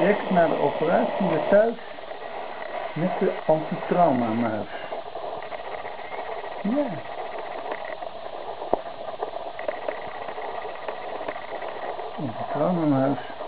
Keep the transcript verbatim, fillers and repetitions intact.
direct na de operatie weer thuis met de antitrauma-muis. Ja. Antitrauma-muis.